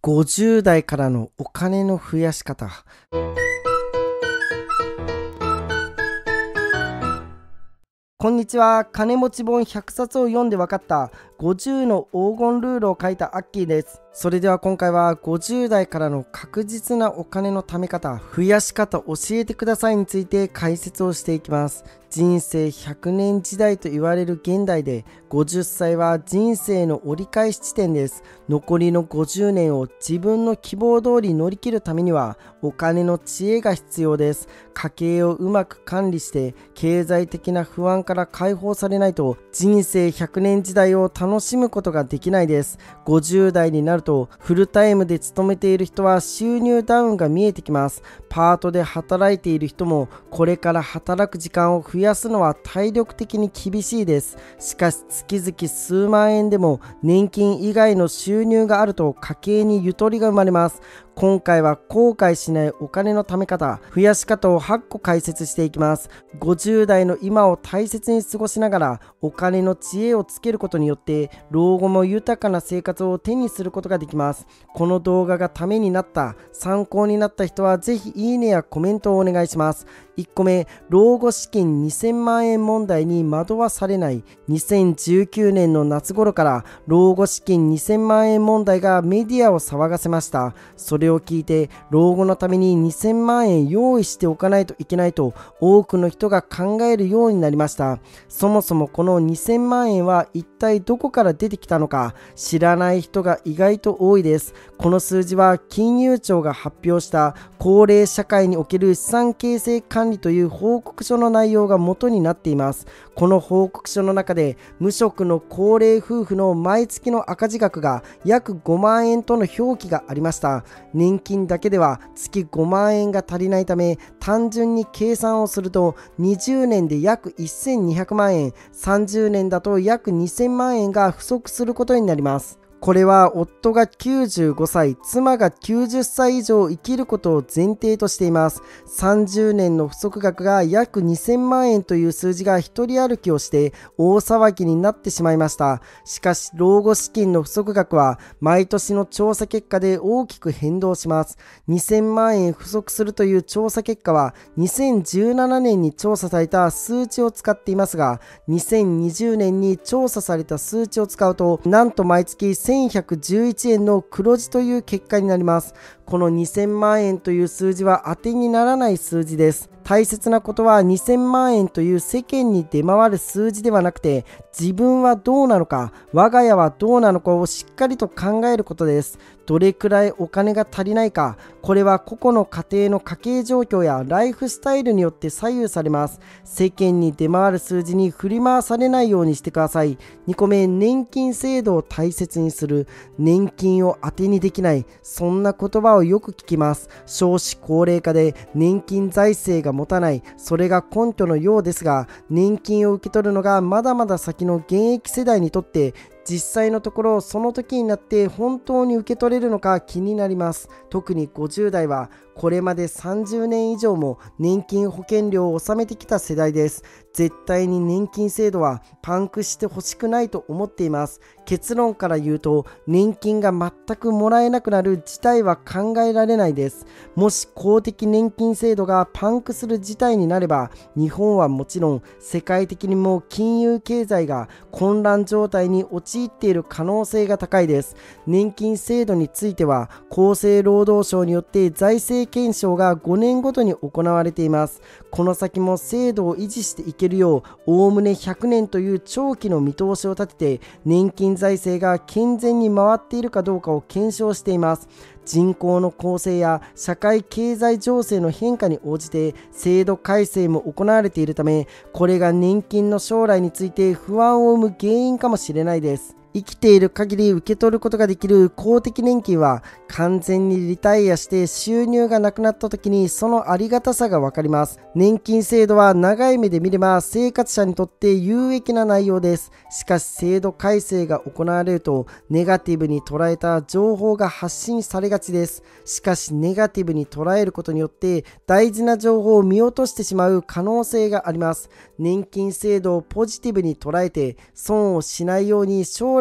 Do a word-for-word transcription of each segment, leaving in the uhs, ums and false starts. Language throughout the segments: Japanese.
ごじゅう代からのお金の増やし方。こんにちは。金持ち本ひゃくさつを読んで分かったごじゅうの黄金ルールを書いたアッキーです。それでは今回はごじゅう代からの確実なお金の貯め方、増やし方教えてくださいについて解説をしていきます。人生ひゃくねん時代と言われる現代でごじゅっさいは人生の折り返し地点です。残りのごじゅうねんを自分の希望通り乗り切るためにはお金の知恵が必要です。家計をうまく管理して経済的な不安から解放されないと人生ひゃくねん時代を楽しむことができないです。ごじゅう代になるとフルタイムで勤めている人は収入ダウンが見えてきます。パートで働いている人もこれから働く時間を増やすのは体力的に厳しいです。しかし月々数万円でも年金以外の収入があると家計にゆとりが生まれます。今回は後悔しないお金の貯め方、増やし方をはっこ解説していきます。ごじゅう代の今を大切に過ごしながらお金の知恵をつけることによって老後も豊かな生活を手にすることができます。この動画がためになった、参考になった人はぜひいいねやコメントをお願いします。いっこめ、老後資金にせんまん円問題に惑わされない。にせんじゅうきゅうねんの夏頃から老後資金にせんまん円問題がメディアを騒がせました。それを聞いて老後のためににせんまん円用意しておかないといけないと多くの人が考えるようになりました。そもそもこのにせんまん円は一体どこから出てきたのか知らない人が意外と多いです。この数字は金融庁が発表した高齢社会における資産形成管理という報告書の内容が元になっています。この報告書の中で無職の高齢夫婦の毎月の赤字額が約ごまん円との表記がありました。年金だけでは月ごまん円が足りないため、単純に計算をするとにじゅうねんで約せんにひゃくまん円、さんじゅうねんだと約にせんまん円が不足することになります。これは夫がきゅうじゅうごさい、妻がきゅうじゅっさい以上生きることを前提としています。さんじゅうねんの不足額が約にせんまん円という数字が一人歩きをして大騒ぎになってしまいました。しかし老後資金の不足額は毎年の調査結果で大きく変動します。にせんまん円不足するという調査結果はにせんじゅうななねんに調査された数値を使っていますが、にせんにじゅうねんに調査された数値を使うとなんと毎月せんひゃくじゅういちえんの黒字という結果になります。このにせんまん円という数字は当てにならない数字です。大切なことはにせんまん円という世間に出回る数字ではなくて、自分はどうなのか、我が家はどうなのかをしっかりと考えることです。どれくらいお金が足りないか、これは個々の家庭の家計状況やライフスタイルによって左右されます。世間に出回る数字に振り回されないようにしてください。にこめ、年金制度を大切にする。年金を当てにできない、そんな言葉をよく聞きます。少子高齢化で年金財政が持たない、それが根拠のようですが、年金を受け取るのがまだまだ先の現役世代にとって実際のところその時になって本当に受け取れるのか気になります。特にごじゅう代はこれまでさんじゅうねん以上も年金保険料を納めてきた世代です。絶対に年金制度はパンクしてほしくないと思っています。結論から言うと、年金が全くもらえなくなる事態は考えられないです。もし公的年金制度がパンクする事態になれば、日本はもちろん世界的にも金融経済が混乱状態に陥っている可能性が高いです。年金制度については厚生労働省によって財政検証がごねんごとに行われています。この先も制度を維持していけるよう、おおむねひゃくねんという長期の見通しを立てて、年金財政が健全に回っているかどうかを検証しています。人口の構成や社会経済情勢の変化に応じて制度改正も行われているため、これが年金の将来について不安を生む原因かもしれないです。生きている限り受け取ることができる公的年金は完全にリタイアして収入がなくなった時にそのありがたさがわかります。年金制度は長い目で見れば生活者にとって有益な内容です。しかし制度改正が行われるとネガティブに捉えた情報が発信されがちです。しかしネガティブに捉えることによって大事な情報を見落としてしまう可能性があります。年金制度をポジティブに捉えて損をしないように将来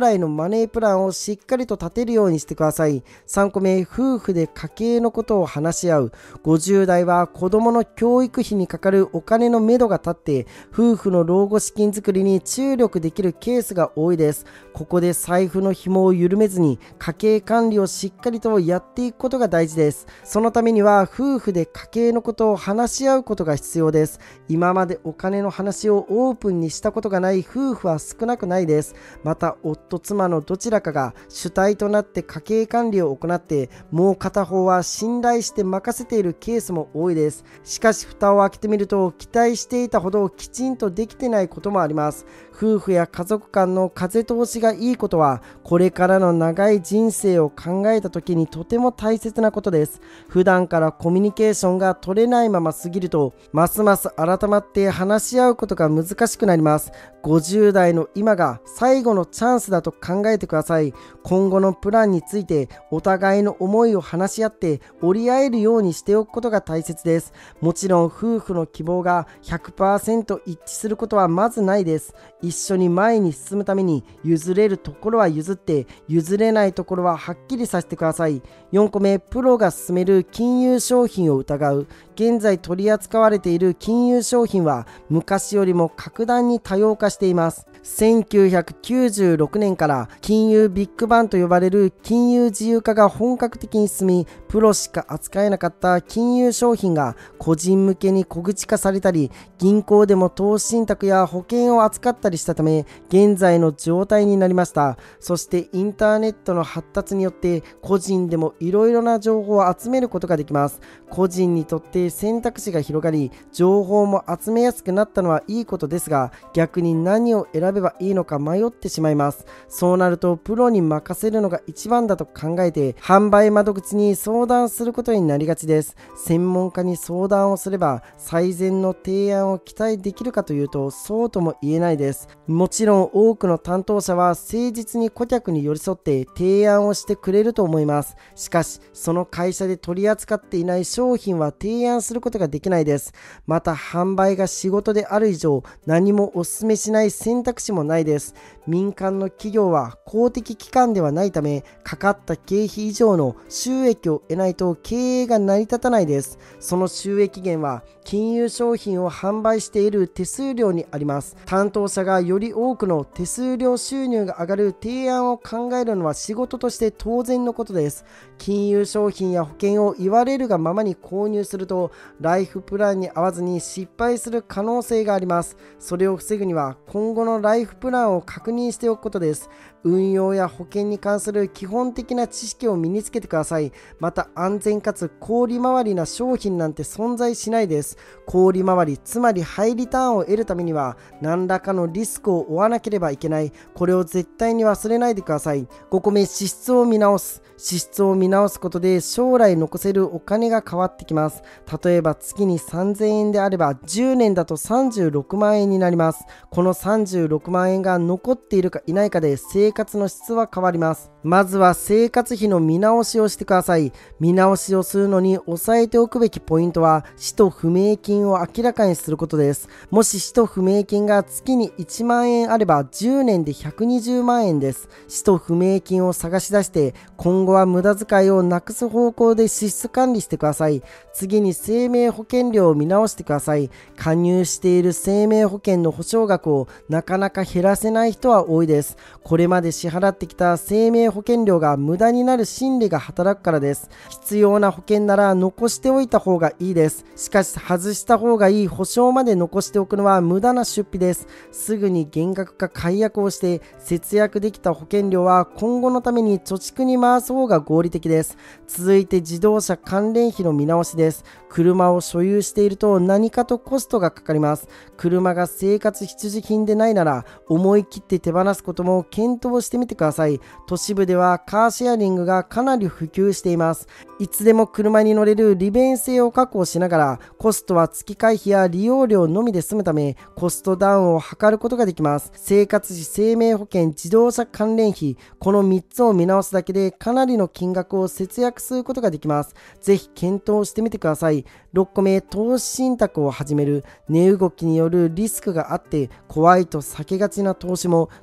来のマネープランをしっかりと立てるようにしてください。さんこめ、夫婦で家計のことを話し合う。ごじゅう代は子供の教育費にかかるお金のめどが立って夫婦の老後資金作りに注力できるケースが多いです。ここで財布の紐を緩めずに家計管理をしっかりとやっていくことが大事です。そのためには夫婦で家計のことを話し合うことが必要です。今までお金の話をオープンにしたことがない夫婦は少なくないです。また夫妻のどちらかが主体となって家計管理を行って、もう片方は信頼して任せているケースも多いです。しかし蓋を開けてみると、期待していたほどきちんとできてないこともあります。夫婦や家族間の風通しがいいことは、これからの長い人生を考えた時にとても大切なことです。普段からコミュニケーションが取れないまま過ぎると、ますます改まって話し合うことが難しくなります。ごじゅう代の今が最後のチャンスだと考えてください。今後のプランについてお互いの思いを話し合って折り合えるようにしておくことが大切です。もちろん夫婦の希望が ひゃくパーセント 一致することはまずないです。一緒に前に進むために譲れるところは譲って、譲れないところははっきりさせてください。よんこめ、プロが勧める金融商品を疑う。現在取り扱われている金融商品は昔よりも格段に多様化しています。せんきゅうひゃくきゅうじゅうろくねんから金融ビッグバンと呼ばれる金融自由化が本格的に進み、プロしか扱えなかった金融商品が個人向けに小口化されたり、銀行でも投資信託や保険を扱ったりしたため、現在の状態になりました。そしてインターネットの発達によって個人でもいろいろな情報を集めることができます。個人にとって選択肢が広がり、情報も集めやすくなったのはいいことですが、逆に何を選べばいいのか迷ってしまいます。そうなるとプロに任せるのが一番だと考えて、販売窓口に相談することになりがちです。専門家に相談をすれば最善の提案を期待できるかというと、そうとも言えないです。もちろん多くの担当者は誠実に顧客に寄り添って提案をしてくれると思います。しかしその会社で取り扱っていない商品は提案することができないです。また販売が仕事である以上、何もお勧めしない選択肢もないです。民間の企業は公的機関ではないため、かかった経費以上の収益を得ないと経営が成り立たないです。その収益源は金融商品を販売している手数料にあります。担当者がより多くの手数料収入が上がる提案を考えるのは仕事として当然のことです。金融商品や保険を言われるがままに購入すると、ライフプランに合わずに失敗する可能性があります。それを防ぐには今後のライフプランを確認しておくことです。運用や保険に関する基本的な知識を身につけてください。また安全かつ高利回りな商品なんて存在しないです。高利回り、つまりハイリターンを得るためには何らかのリスクを負わなければいけない。これを絶対に忘れないでください。ごこめ、支出を見直す。支出を見直すことで将来残せるお金が変わってきます。例えば月にさんぜんえんであればじゅうねんだとさんじゅうろくまんえんになります。このさんじゅうろくまんえんが残っているかいないかで生活の質は変わります。まずは生活費の見直しをしてください。見直しをするのに押さえておくべきポイントは、使途不明金を明らかにすることです。もし使途不明金が月にいちまんえんあればじゅうねんでひゃくにじゅうまんえんです。使途不明金を探し出して今後は無駄遣いをなくす方向で支出管理してください。次に生命保険料を見直してください。加入している生命保険の保証額をなかなか減らせない人は多いです。これまで支払ってきた生命保険料が無駄になる心理が働くからです。必要な保険なら残しておいた方がいいです。しかし外した方がいい保証まで残しておくのは無駄な出費です。すぐに減額か解約をして節約できた保険料は今後のために貯蓄に回す方が合理的です。続いて自動車関連費の見直しです。車を所有していると何かとコストがかかります。車が生活必需品でないなら思い切って手放すことも検討してみてください。都市部ではカーシェアリングがかなり普及しています。いつでも車に乗れる利便性を確保しながら、コストは月会費や利用料のみで済むため、コストダウンを図ることができます。生活費、生命保険、自動車関連費、このみっつを見直すだけでかなりの金額を節約することができます。ぜひ検討してみてください。ろっこめ、投資信託を始める。値動きによるリスクがあって怖いと避けがちな投資も、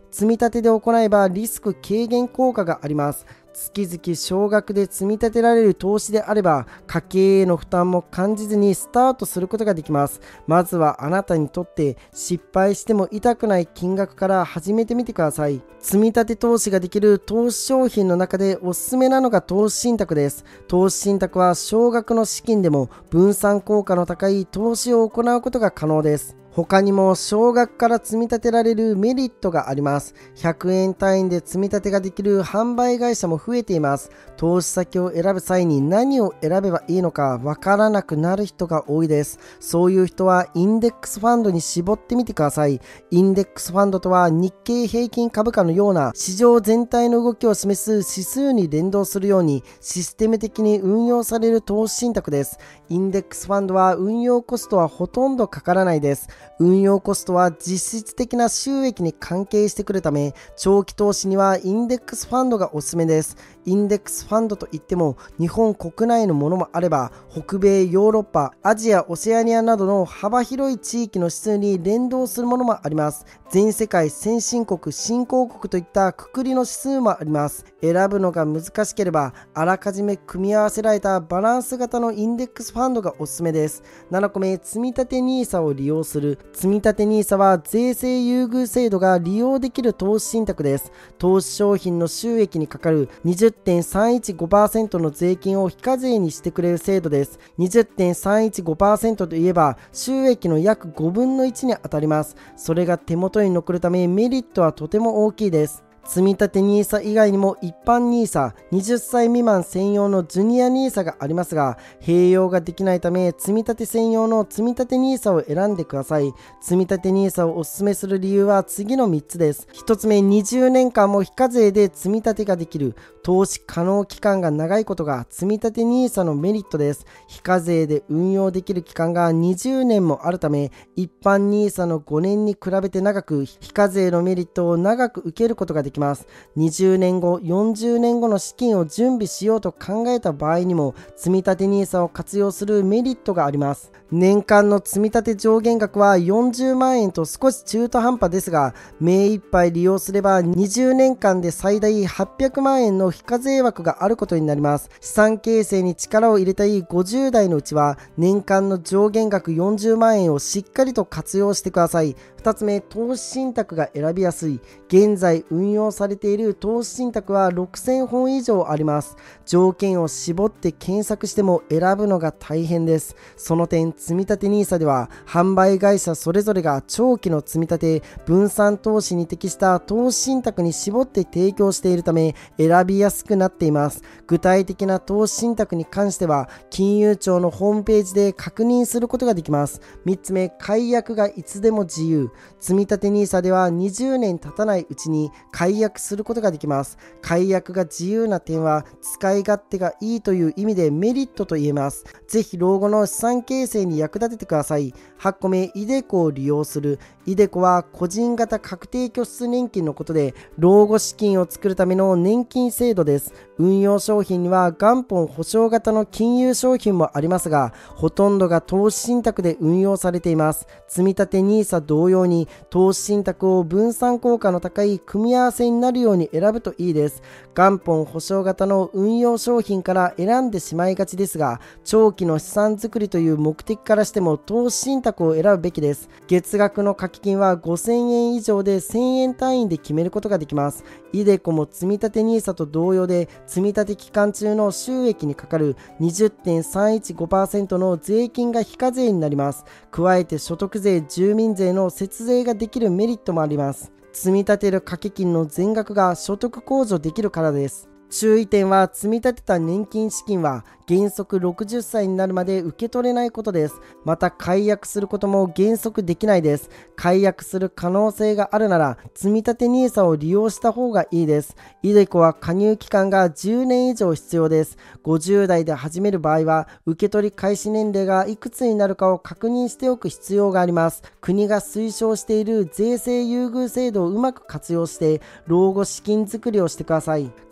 積み立てで行えばリスク軽減効果があります。月々少額で積み立てられる投資であれば、家計への負担も感じずにスタートすることができます。まずはあなたにとって失敗しても痛くない金額から始めてみてください。積み立て投資ができる投資商品の中でおすすめなのが投資信託です。投資信託は少額の資金でも分散効果の高い投資を行うことが可能です。他にも少額から積み立てられるメリットがあります。ひゃくえん単位で積み立てができる販売会社も増えています。投資先を選ぶ際に何を選べばいいのかわからなくなる人が多いです。そういう人はインデックスファンドに絞ってみてください。インデックスファンドとは日経平均株価のような市場全体の動きを示す指数に連動するようにシステム的に運用される投資信託です。インデックスファンドは運用コストはほとんどかからないです。運用コストは実質的な収益に関係してくるため、長期投資にはインデックスファンドがおすすめです。インデックスファンドといっても日本国内のものもあれば、北米、ヨーロッパ、アジア、オセアニアなどの幅広い地域の指数に連動するものもあります。全世界、先進国、新興国といったくくりの指数もあります。選ぶのが難しければ、あらかじめ組み合わせられたバランス型のインデックスファンドがおすすめです。ななこめ、積立 ニーサ を利用する。積立 ニーサ は税制優遇制度が利用できる投資信託です。投資商品の収益にかかる にじゅってんさんいちごパーセント の税金を非課税にしてくれる制度です。にじゅってんさんいちごパーセント といえば収益の約ごぶんのいちに当たります。それが手元に残るためメリットはとても大きいです。積立 ニーサ 以外にも一般 ニーサ、はたち未満専用のジュニア ニーサ がありますが、併用ができないため積立専用の積立 ニーサ を選んでください。積立 ニーサ をお勧めする理由は次のみっつです。ひとつめ、にじゅうねんかんも非課税で積み立てができる。投資可能期間が長いことが積立 ニーサ のメリットです。非課税で運用できる期間がにじゅうねんもあるため、一般 ニーサ のごねんに比べて長く、非課税のメリットを長く受けることができます。にじゅうねんご、よんじゅうねんごの資金を準備しようと考えた場合にも、積立 ニーサ を活用するメリットがあります。年間の積立上限額はよんじゅうまんえんと少し中途半端ですが、目いっぱい利用すればにじゅうねんかんで最大はっぴゃくまんえんの非課税枠があることになります。資産形成に力を入れたいごじゅうだいのうちは、年間の上限額よんじゅうまんえんをしっかりと活用してください。ふたつめ、投資信託が選びやすい。現在運用されている投資信託はろくせんほん以上あります。条件を絞って検索しても選ぶのが大変です。その点、積立 ニーサ では販売会社それぞれが長期の積み立て、分散投資に適した投資信託に絞って提供しているため選びやすくなっています。具体的な投資信託に関しては金融庁のホームページで確認することができます。みっつめ、解約がいつでも自由。積立 ニーサ ではにじゅうねん経たないうちに解約することができます。解約が自由な点は使い勝手がいいという意味でメリットと言えます。ぜひ老後の資産形成に役立ててください。はっこめ、イデコを利用する。イデコは個人型確定拠出年金のことで、老後資金を作るための年金制度です。運用商品には元本保証型の金融商品もありますが、ほとんどが投資信託で運用されています。積立 ニーサ 同様に投資信託を分散効果の高い組み合わせになるように選ぶといいです。元本保証型の運用商品から選んでしまいがちですが、長期の資産作りという目的からしても投資信託を選ぶべきです。月額の掛け金はごせんえん以上でせんえん単位で決めることができます。イデコも積立 ニーサ と同様で、積立期間中の収益にかかる にじゅってんさんいちごパーセント の税金が非課税になります。加えて所得税、住民税の節税ができるメリットもあります。積み立てる掛け金の全額が所得控除できるからです。注意点は、積み立てた年金資金は原則ろくじゅっさいになるまで受け取れないことです。また解約することも原則できないです。解約する可能性があるなら積立 ニーサ を利用した方がいいです。イデコは加入期間がじゅうねん以上必要です。ごじゅうだいで始める場合は受け取り開始年齢がいくつになるかを確認しておく必要があります。国が推奨している税制優遇制度をうまく活用して老後資金作りをしてください。解説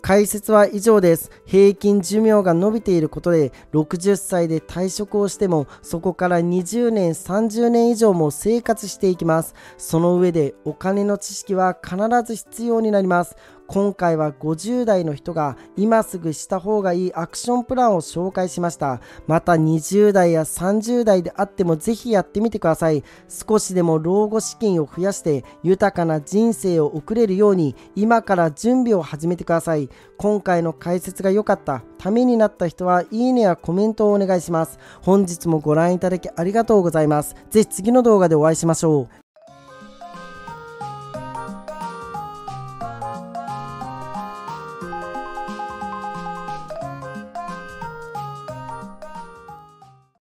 説は以上です。平均寿命が伸びていることで、ろくじゅっさいで退職をしても、そこからにじゅうねん、さんじゅうねん以上も生活していきます。その上で、お金の知識は必ず必要になります。今回はごじゅう代の人が今すぐした方がいいアクションプランを紹介しました。またにじゅう代やさんじゅう代であってもぜひやってみてください。少しでも老後資金を増やして豊かな人生を送れるように今から準備を始めてください。今回の解説が良かった、ためになった人はいいねやコメントをお願いします。本日もご覧いただきありがとうございます。ぜひ次の動画でお会いしましょう。